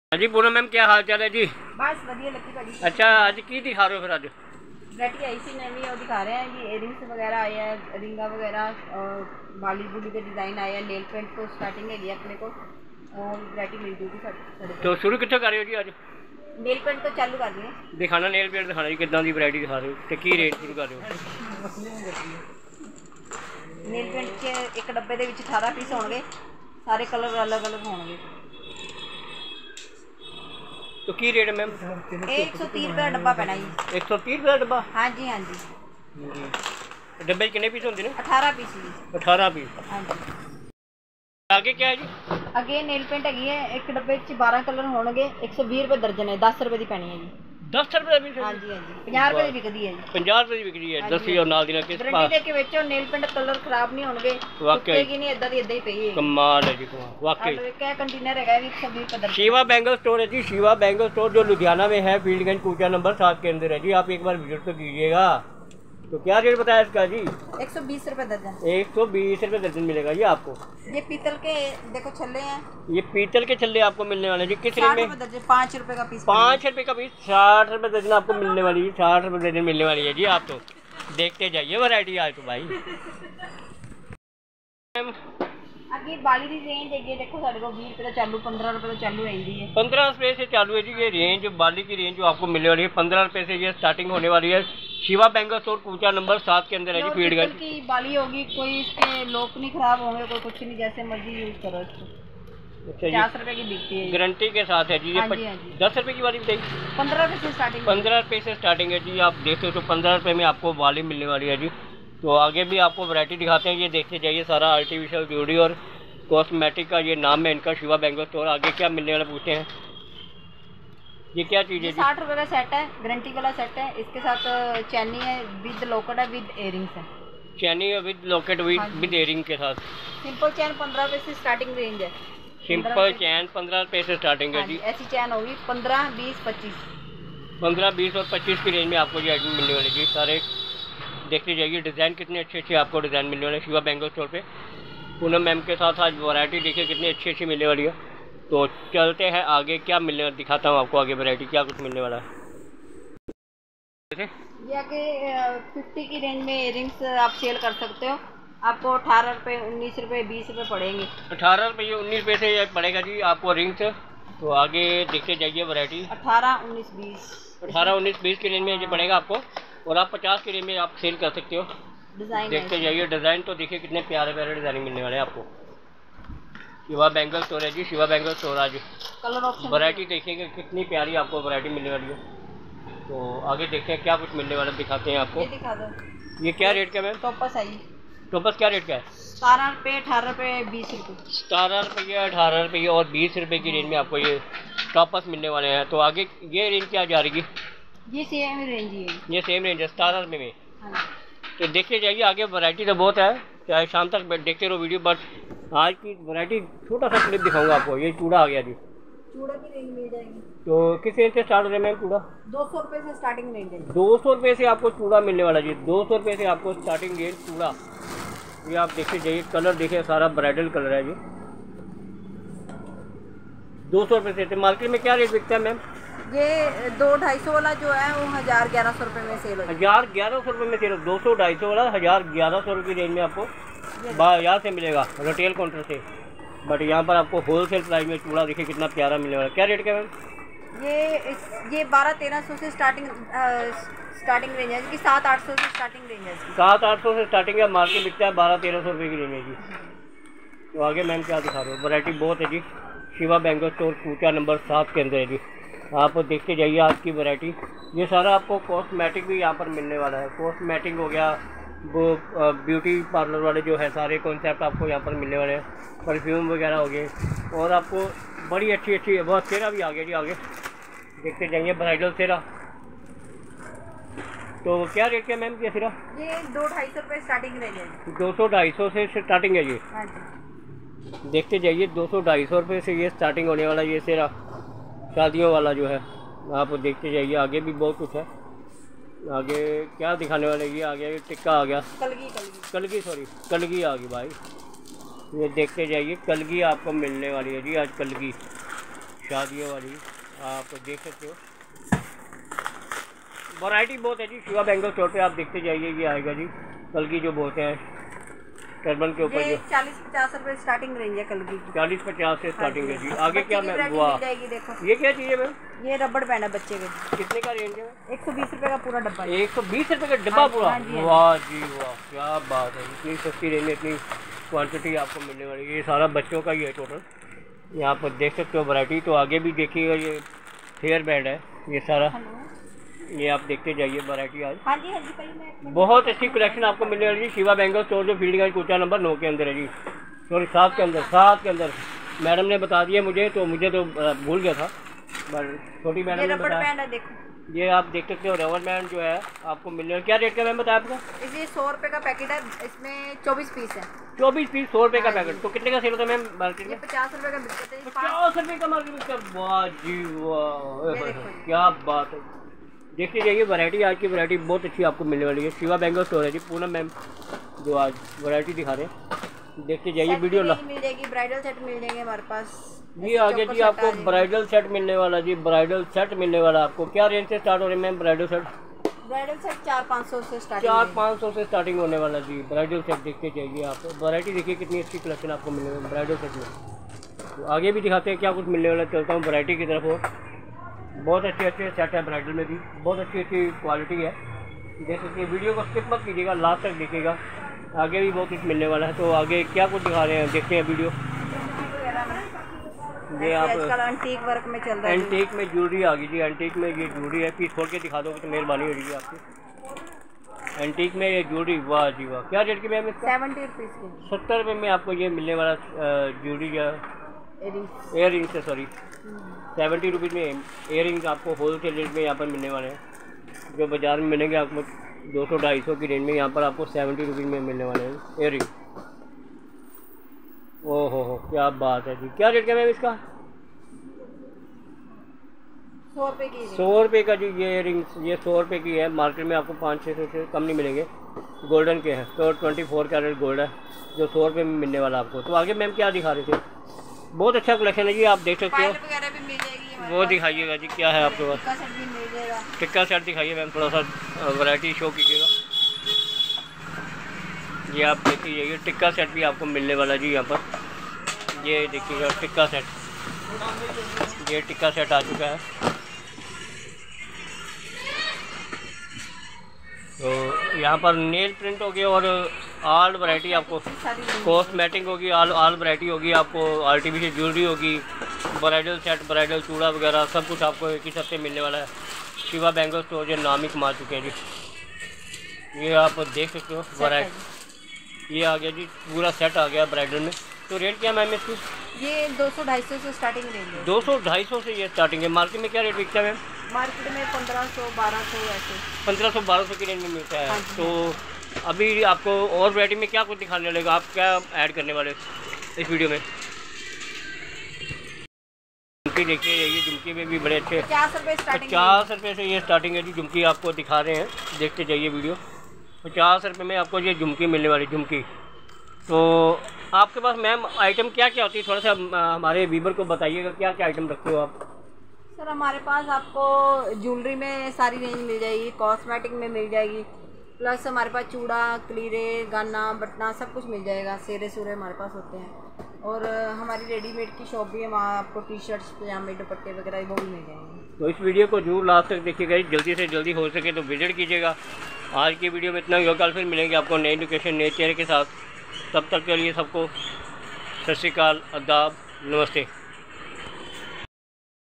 हाँ जी पूनम मैम, क्या हाल चाल है जी? बस वधिया लकी भाजी। अच्छा, आज की दिखा रहे हो फिर? आज वैरायटी आई सी नवी और दिखा रहे हैं जी। इयरिंग्स वगैरह आए हैं, रिंगा वगैरह और बाली बुली के डिज़ाइन आए हैं। नेल पेंट तो स्टार्टिंग है अपने को और वैरायटी मिल जाएगी। तो शुरू कितने कर रहे हो जी आज? नेल पेंट तो चालू कर दिए। दिखाना नेल पेंट दिखाना जी, कितना दी वैरायटी दिखा रहे हो तो की रेट शुरू कर रहे हो? नेल पेंट के एक डब्बे ਦੇ ਵਿੱਚ 18 पीस होंगे, सारे कलर अलग अलग होंगे। तो की रेट है मैम? 130 रुपये का डब्बा पैना जी। 130 रुपये का डब्बा? हाँ जी हाँ जी। डब्बे कितने पीस होंगे ने? 18 पीस जी। 18 पीस। हाँ जी। आगे क्या है जी? अगे नेल पेंट हैगी है, एक डब्बे 12 कलर होंगे। 120 रुपये दर्जन है, 10 रुपये की पैनी है जी। 10 रुपये पीस? हाँ जी हाँ जी। 50 रुपये की बिकती है जी। 50 रुपये की बिक रही है। 10 और नाल दी किस गारंटी दे के बेचो, नेल पेंट कलर खराब नहीं होंगे, टूटेगी नहीं, इदा दी इदा ही पई है। कमाल है जी, कमाल वाकई। क्या कंटेनर हैगा 120 रुपये। शिवा बैंगल स्टोर है जी, शिवा बैंगल स्टोर जो लुधियाना में है, फील्डगंज कूचा नंबर 7 के अंदर है जी। आप एक बार विजिट तो कीजिएगा। तो क्या रेट बताया इसका जी? 120 रुपये दर्जन। 120 रुपये दर्जन मिलेगा जी आपको। ये पीतल के देखो छल्ले हैं, ये पीतल के छल्ले आपको मिलने वाले जी। किस रेट में? 5 रुपये का पीस। 5 रुपये का पीस, 60 रुपये दर्जन आपको मिलने वाली है। 60 रुपये दर्जन मिलने वाली है जी। आप तो देखते जाइए वैरायटी आज तो भाई। अगे बाली की रेंज है देखो, साढ़े को 20 रुपये का चालू, 15 रुपये का चालू रहती है। 15 रुपये से चालू है जी ये रेंज। बाली की रेंज जो आपको मिलने वाली है 15 रुपये से ये स्टार्टिंग होने वाली है। शिवा बैंगल स्टोर कूचा नंबर 7 के अंदर है जी, फील्डगंज की बाली होगी, कोई इसके लोक नहीं खराब होंगे, कोई कुछ नहीं, जैसे मर्जी यूज करो इसको। 50 रुपये की बिकती है, गारंटी के साथ है जी। ये 10 रुपये की वाली बताइए। 15 रुपये से स्टार्टिंग। 15 रुपये से स्टार्टिंग है जी। आप देखते हो तो 15 रुपये में आपको वाली मिलने वाली है जी। तो आगे भी आपको वैरायटी दिखाते हैं, ये देखते जाइए। सारा आर्टिफिशियल ब्यूटी और कॉस्मेटिक का ये नाम है इनका, शिवा बैंगल स्टोर। आगे क्या मिलने वाला पूछते हैं। ये क्या चीज़ है जी? 60 रुपये का सेट है, गारंटी वाला सेट है। इसके साथ चैनी है विद लॉकेट है, विद इयरिंग्स है। चैनी है विद लॉकेट विद इयरिंग के साथ। सिंपल चैन 15 रुपये से स्टार्टिंग रेंज है। सिंपल चैन 15 रुपये से स्टार्टिंग है जी। ऐसी चैन होगी 15, 20, 25। 15, 20 और 25 की रेंज में आपको ये आइटम मिलने वाली जी। सारे देखते जाइए, डिज़ाइन कितने अच्छे अच्छे आपको डिज़ाइन मिलने वाले शिवा बैंगल स्टोर पे। पूनम मैम के साथ आज वैरायटी देखिए कितनी अच्छी अच्छी मिलने वाली है। तो चलते हैं आगे, क्या मिलने वाला दिखाता हूँ आपको आगे वैरायटी क्या कुछ मिलने वाला है। ये आगे 50 की रेंज में इयरिंग्स आप सेल कर सकते हो। आपको 18 रुपये, 19 रुपये, 20 रुपये पड़ेंगे। 18 रुपये, 19 रुपये से पड़ेगा जी आपको रिंग्स। तो आगे देखते जाइए वैरायटी। 18, 19, 20। 18, 19, 20 की रेंज में ये पड़ेगा आपको। और आप 50 की रेंज में आप सेल कर सकते हो। डिज़ाइन देखते जाइए। डिज़ाइन तो देखिए कितने प्यारे प्यारे डिज़ाइन मिलने वाले हैं आपको। शिवा बैंगल स्टोर है जी, शिवा बैंगल स्टोर। आज कलर ऑप्शन वैरायटी देखिएगा कितनी प्यारी आपको वैरायटी मिलने वाली है। तो आगे देखते हैं क्या कुछ मिलने वाला दिखाते हैं आपको। ये दिखा दो। ये क्या रेट का मैम? टॉपस है। टॉपस क्या रेट का है? 17 रुपये, 18 रुपये, 20 रुपये। 17 रुपये, 18 रुपये और 20 रुपये की रेंज में आपको ये टॉपस मिलने वाले हैं। तो आगे ये रेंज क्या जा रही है? ये सेम रेंज ही है। ये सेम रेंज है 17 रुपये में। हाँ। तो देखते जाइए आगे, वैरायटी तो बहुत है, चाहे शाम तक देखते रहो वीडियो। बट आज की वैरायटी छोटा सा क्लिप दिखाऊंगा आपको। ये चूड़ा आ गया जी। चूड़ा की रेंज मिल जाएगी। तो किस रेंज से स्टार्ट हो रहा है मैम चूड़ा? 200 रुपये से स्टार्टिंग रेंज है। 200 रुपये से आपको चूड़ा मिलने वाला जी। 200 रुपये से आपको स्टार्टिंग रेंज चूड़ा। ये आप देखते जाइए, कलर देखिए सारा ब्राइडल कलर है जी। 200 रुपये से। मार्केट में क्या रेट बिकता है मैम? ये 200-250 वाला जो है वो 1000-1100 रुपये में सेल हो जाएगा। 1000-1100 रुपये में सेल। 200-250 वाला 1000-1100 रुपये की रेंज में आपको बाजार से मिलेगा, रिटेल काउंटर से। बट यहाँ पर आपको होलसेल प्राइस में चूड़ा देखिए कितना प्यारा मिलने वाला है। क्या रेट का मैम? ये 1200-1300 से स्टार्टिंग रेंज है, 700-800 से स्टार्टिंग रेंज है। 700-800 से स्टार्टिंग है। मार्केट बिकता है 1200-1300 रुपये की रेंज है जी। तो आगे मैम क्या दिखा रहे हो? वैरायटी बहुत है जी। शिवा बैंगल स्टोर कूचा नंबर 7 के अंदर है जी। आप देखते जाइए आज की वैरायटी। ये सारा आपको कॉस्मेटिक भी यहाँ पर मिलने वाला है। कॉस्मेटिक हो गया, वो ब्यूटी पार्लर वाले जो है सारे कॉन्सेप्ट आपको यहाँ पर मिलने वाले हैं। परफ्यूम वगैरह हो गए और आपको बड़ी अच्छी अच्छी बहुत सेरा भी आ गया जी। आगे देखते जाइए ब्राइडल सेरा। तो क्या रेट क्या मैम ये सेरा? ये 200-250 रुपये स्टार्टिंग रेंज है। 200-250 से स्टार्टिंग है ये। हाँ जी। देखते जाइए 200-250 रुपये से ये स्टार्टिंग होने वाला ये सेरा शादियों वाला जो है। आप देखते जाइए आगे भी बहुत कुछ है। आगे क्या दिखाने वाले? ये आ गया, ये टिक्का आ गया, कलगी आ गई भाई। ये देखते जाइए, कलगी आपको मिलने वाली है जी आज। कलगी शादियों वाली आप देख सकते हो। वैरायटी बहुत है जी शिवा बैंगल स्टोर पे, आप देखते जाइए। ये आएगा जी कल की जो बोलते हैं टर्बन के ऊपर, ये जो 40-50 रुपए स्टार्टिंग रेंज है कल की। 40-50 से स्टार्टिंग है जी। आगे क्या मैम? मिल वाह, जाएगी देखो। ये क्या चीज़ है मैम? ये रबड़ बैंड है बच्चे के। कितने का रेंज है? 120 रुपए का पूरा डब्बा है। 120 रुपये का डब्बा पूरा? वाह जी वाह, क्या बात है। इतनी सस्ती रेंज में इतनी क्वांटिटी आपको मिलने वाली है। ये सारा बच्चों का ही है टोटल। यहाँ पर देख सकते हो वैरायटी। तो आगे भी देखिएगा, ये हेयर बैंड है ये सारा। ये आप देखते जाइए वैरायटी आज। हाँ जी पहले बहुत अच्छी कलेक्शन आपको मिलने वाली है शिवा बैंगल स्टोर, जो फील्ड कोचा नंबर 9 के अंदर है जी। सॉरी 7 के अंदर, 7 के अंदर। मैडम ने बता दिया मुझे तो भूल गया था, छोटी मैडम ने बताया। देखो ये आप देख सकते हो रबर बैंड जो है आपको मिलने वाला। क्या रेट का मैम बताया आपको? ये 100 रुपए का पैकेट है, इसमें 24 पीस है। 24 पीस 100 रुपये का पैकेट। तो कितने का सेल होता है मैम मार्केट में? 50 रुपए का बिकता है। 50 रुपये का मार्केट में? वाह जी वाह, क्या बात है। देखते जाइए वैरायटी, आज की वैरायटी बहुत अच्छी आपको मिलने वाली है। शिवा बैंगल स्टोर है जी, पूनम मैम जो आज वैरायटी दिखा रहे हैं। देखते जाइए वीडियो। मिल जाएगी, ब्राइडल सेट मिल जाएंगे हमारे पास जी। आगे जी आपको ब्राइडल सेट मिलने वाला जी, ब्राइडल सेट मिलने वाला आपको। क्या रेंज से स्टार्ट हो रहे हैं मैम ब्राइडल सेट? 400-500 से स्टार्टिंग। 400-500 से स्टार्टिंग होने वाला जी ब्राइडल सेट। देखते जाइए आप वैरायटी, देखिए कितनी अच्छी कलेक्शन आपको मिलने वाली ब्राइडल सेट में। तो आगे भी दिखाते हैं क्या कुछ मिलने वाला। चलता हूँ वैरायटी की तरफ। और बहुत अच्छे सेट है ब्राइडल में भी, बहुत अच्छी क्वालिटी है। जैसे वीडियो को स्किप मत कीजिएगा, लास्ट तक देखिएगा, आगे भी बहुत कुछ मिलने वाला है। तो आगे क्या कुछ दिखा रहे हैं देखते हैं वीडियो। ये आप एंटीक वर्क में चल रहा है। एंटीक में ज्वेलरी आ गई जी। एंटीक में ये ज्वेलरी है, पीस खोल के दिखा दोगे तो मेहरबानी हो जाएगी आपकी। एंटीक में ये ज्वेलरी, वाह जी वाह। क्या रेट की मैम इसका? 70 रुपीज़ की। 70 रुपये में आपको ये मिलने वाला ज्वेलरी या एयर रिंग्स है, सॉरी 70 रुपीज़ में एयर रिंग्स आपको होलसेल रेट में यहाँ पर मिलने वाले हैं। जो बाज़ार में मिलेंगे आपको 200-250 की रेंज में, यहाँ पर आपको 70 रुपीज़ में मिलने वाले हैं एयर रिंग। ओहो हो, क्या बात है जी। क्या रेट का मैम इसका? 100 रुपये की। 100 रुपये का जी ये इयर रिंग्स, ये 100 रुपये की है। मार्केट में आपको 500-600 से कम नहीं मिलेंगे। गोल्डन के हैं, तो 24 कैरेट गोल्ड है जो 100 रुपये में मिलने वाला आपको। तो आगे मैम क्या दिखा रहे थे? बहुत अच्छा कलेक्शन है जी, आप देख सकते हो। वगैरह भी मिल जाएगी। वो दिखाइएगा जी, क्या है आपके पास? टिक्का सेट भी मिल जाएगा। टिक्का सेट दिखाइए मैम, थोड़ा सा वैरायटी शो कीजिएगा। ये आप देखिए, ये टिक्का सेट भी आपको मिलने वाला जी यहाँ पर। ये देखिएगा टिक्का सेट, ये टिक्का सेट आ चुका है। तो यहाँ पर नेल प्रिंट होगी और ऑल वैरायटी आपको, कॉस्मेटिक होगी, ऑल वैरायटी होगी आपको, आर्टिफिशियल ज्वेलरी होगी, ब्राइडल सेट, ब्राइडल चूड़ा वगैरह सब कुछ आपको एक ही सबसे मिलने वाला है। शिवा बैंगल स्टोर जो नाम ही कमा चुके हैं जी। ये आप देख सकते हो वैरायटी, ये आ गया जी पूरा सेट आ गया ब्राइडल में। तो रेट क्या मैम इसकी? ये 200-250 से स्टार्टिंग रेंज है। 200-250 से ये स्टार्टिंग है। मार्केट में क्या रेट बिकता है मैम? मार्केट में 1500-1200 ऐसे। 1500-1200 की रेंज में मिलता है। हाँ तो अभी आपको और वैरायटी में क्या कुछ दिखाने लगेगा? आप क्या ऐड करने वाले इस वीडियो में? झुमकी देखिए, ये झुमकी में भी बड़े अच्छे 50 रुपये स्टार्टिंग। 50 रुपये से ये स्टार्टिंग है जी। झुमकी आपको दिखा रहे हैं, देखते जाइए वीडियो। 50 रुपये में आपको ये झुमकी मिलने वाली झुमकी। तो आपके पास मैम आइटम क्या क्या होती है? थोड़ा सा हमारे व्यूअर को बताइएगा, क्या क्या आइटम रखते हो आप? सर हमारे पास आपको ज्वेलरी में सारी रेंज मिल जाएगी, कॉस्मेटिक में मिल जाएगी, प्लस हमारे पास चूड़ा, क्लीरे, गाना, बटना सब कुछ मिल जाएगा। सेरे सूरे हमारे पास होते हैं। और हमारी रेडीमेड की शॉप भी है, वहाँ आपको टी शर्ट्स, पजामे, दुपट्टे वगैरह वो भी मिल जाएंगे। तो इस वीडियो को जरूर लास्ट तक देखिएगा, जल्दी से जल्दी हो सके तो विजिट कीजिएगा। आज की वीडियो में इतना ही होगा, कल फिर मिलेंगे आपको नई लोकेशन, नए चेहरे के साथ। तब तक के लिए सबको सत श्री अकाल, आदाब, नमस्ते।